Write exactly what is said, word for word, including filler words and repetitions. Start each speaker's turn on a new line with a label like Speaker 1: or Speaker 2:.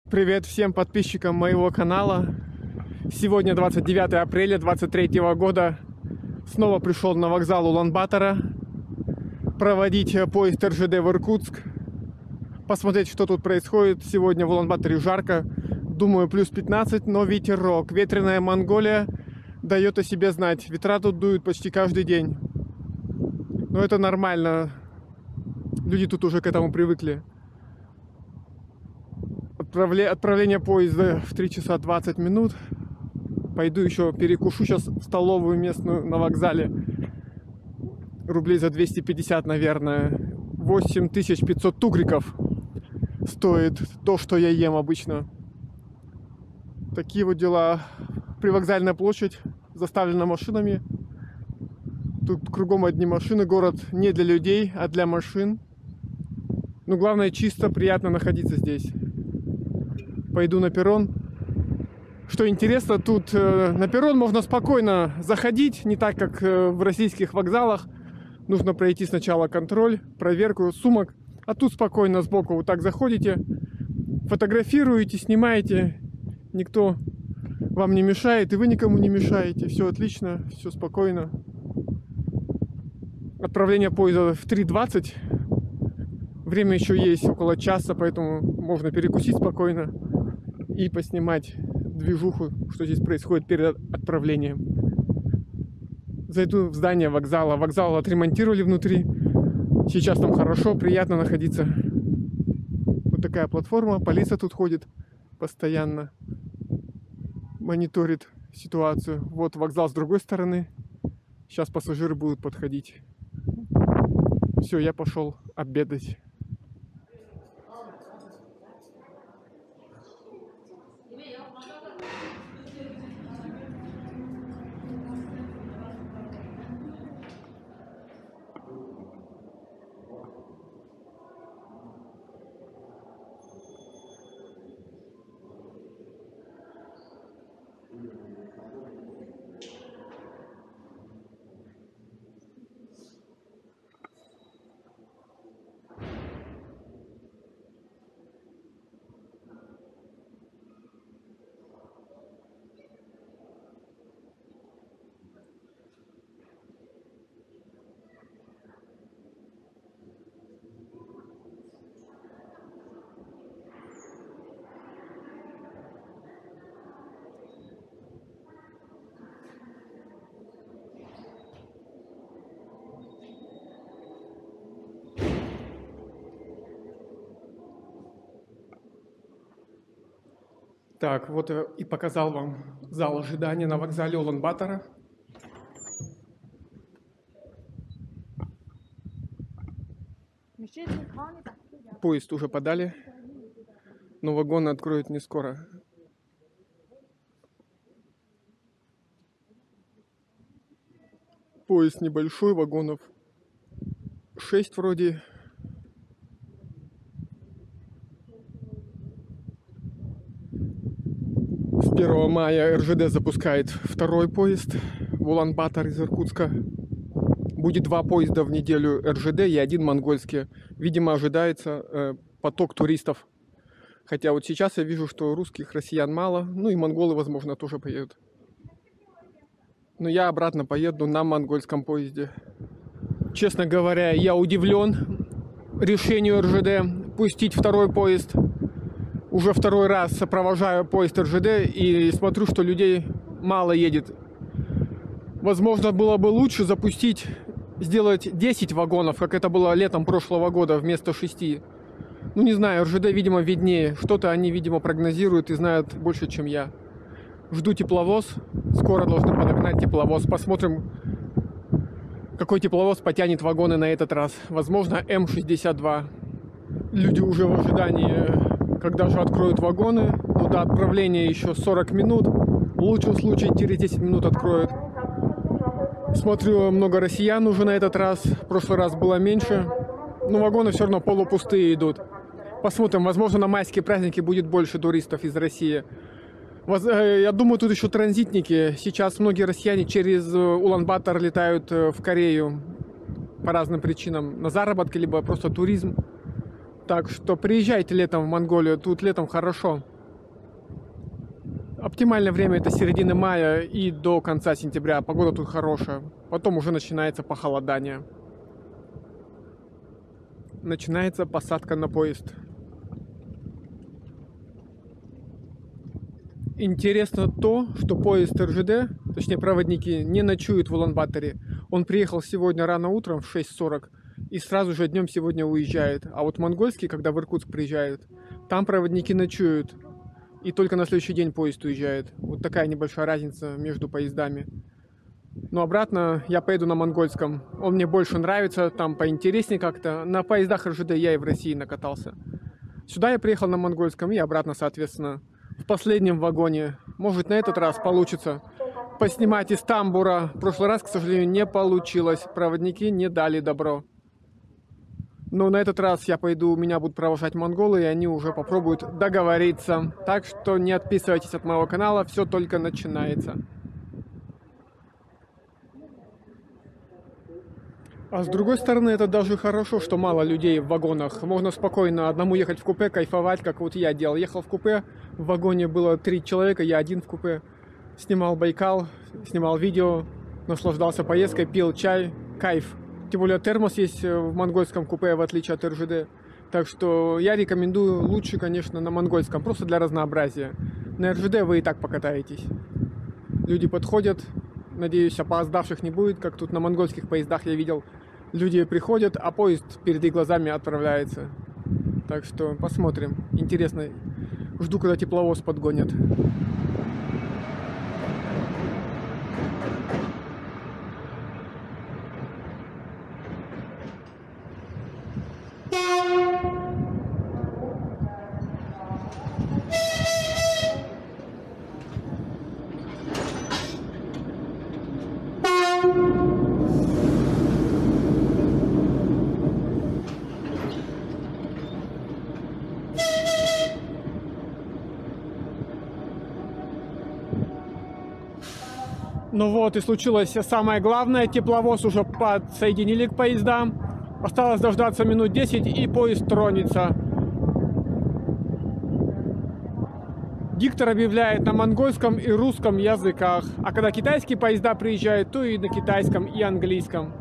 Speaker 1: Привет всем подписчикам моего канала. Сегодня двадцать девятое апреля две тысячи двадцать третьего года. Снова пришел на вокзал Улан-Батора проводить поезд эр жэ дэ в Иркутск. Посмотреть, что тут происходит. Сегодня в Улан-Баторе жарко. Думаю, плюс пятнадцать, но ветерок. Ветреная Монголия дает о себе знать. Ветра тут дуют почти каждый день. Но это нормально. Люди тут уже к этому привыкли. Отправление поезда в три часа двадцать минут. Пойду еще перекушу сейчас в столовую местную на вокзале. Рублей за двести пятьдесят, наверное. восемь тысяч пятьсот тугриков стоит то, что я ем обычно. Такие вот дела. Привокзальная площадь заставлена машинами. Тут кругом одни машины. Город не для людей, а для машин. Но главное, чисто, приятно находиться здесь. Пойду на перрон. Что интересно, тут э, на перрон можно спокойно заходить, не так, как э, в российских вокзалах. Нужно пройти сначала контроль, проверку сумок. А тут спокойно сбоку вот так заходите, фотографируете, снимаете. Никто вам не мешает, и вы никому не мешаете. Все отлично, все спокойно. Отправление поезда в три двадцать. Время еще есть около часа, поэтому можно перекусить спокойно и поснимать движуху, что здесь происходит перед отправлением. Зайду в здание вокзала. Вокзал отремонтировали внутри. Сейчас там хорошо, приятно находиться. Вот такая платформа. Полиция тут ходит постоянно. Мониторит ситуацию. Вот вокзал с другой стороны. Сейчас пассажиры будут подходить. Все, я пошел обедать. Так, вот и показал вам зал ожидания на вокзале Улан-Батора. Поезд уже подали, но вагоны откроют не скоро. Поезд небольшой, вагонов шесть вроде. С первого мая эр жэ дэ запускает второй поезд в Улан-Батор из Иркутска. Будет два поезда в неделю эр жэ дэ и один монгольский. Видимо, ожидается э, поток туристов. Хотя вот сейчас я вижу, что русских, россиян мало. Ну и монголы, возможно, тоже поедут. Но я обратно поеду на монгольском поезде. Честно говоря, я удивлен решению эр жэ дэ пустить второй поезд. Уже второй раз сопровождаю поезд эр жэ дэ и смотрю, что людей мало едет. Возможно, было бы лучше запустить, сделать десять вагонов, как это было летом прошлого года, вместо шести. Ну, не знаю, эр жэ дэ, видимо, виднее. Что-то они, видимо, прогнозируют и знают больше, чем я. Жду тепловоз. Скоро должны подогнать тепловоз. Посмотрим, какой тепловоз потянет вагоны на этот раз. Возможно, эм шестьдесят два. Люди уже в ожидании, когда же откроют вагоны. Ну, до отправления еще сорок минут. В лучшем случае через десять минут откроют. Смотрю, много россиян уже на этот раз. В прошлый раз было меньше. Но вагоны все равно полупустые идут. Посмотрим, возможно, на майские праздники будет больше туристов из России. Я думаю, тут еще транзитники. Сейчас многие россияне через Улан-Батор летают в Корею по разным причинам. На заработки, либо просто туризм. Так что приезжайте летом в Монголию. Тут летом хорошо. Оптимальное время это середина мая и до конца сентября. Погода тут хорошая. Потом уже начинается похолодание. Начинается посадка на поезд. Интересно то, что поезд эр жэ дэ, точнее проводники, не ночуют в Улан-Баторе. Он приехал сегодня рано утром в шесть сорок и сразу же днем сегодня уезжает. А вот монгольский, когда в Иркутск приезжают, там проводники ночуют. И только на следующий день поезд уезжает. Вот такая небольшая разница между поездами. Но обратно я поеду на монгольском. Он мне больше нравится, там поинтереснее как-то. На поездах эр жэ дэ я и в России накатался. Сюда я приехал на монгольском и обратно, соответственно, в последнем вагоне. Может, на этот раз получится поснимать из тамбура. В прошлый раз, к сожалению, не получилось. Проводники не дали добро. Но на этот раз я пойду, меня будут провожать монголы, и они уже попробуют договориться. Так что не отписывайтесь от моего канала, все только начинается. А с другой стороны, это даже хорошо, что мало людей в вагонах. Можно спокойно одному ехать в купе, кайфовать, как вот я делал. Ехал в купе, в вагоне было три человека, я один в купе. Снимал Байкал, снимал видео, наслаждался поездкой, пил чай, кайф. Тем более термос есть в монгольском купе, в отличие от эр жэ дэ. Так что я рекомендую лучше, конечно, на монгольском, просто для разнообразия. На эр жэ дэ вы и так покатаетесь. Люди подходят, надеюсь, опоздавших не будет, как тут на монгольских поездах я видел. Люди приходят, а поезд перед их глазами отправляется. Так что посмотрим. Интересно. Жду, когда тепловоз подгонят. Ну вот и случилось самое главное, тепловоз уже подсоединили к поездам. Осталось дождаться минут десять и поезд тронется. Диктор объявляет на монгольском и русском языках. А когда китайские поезда приезжают, то и на китайском и английском.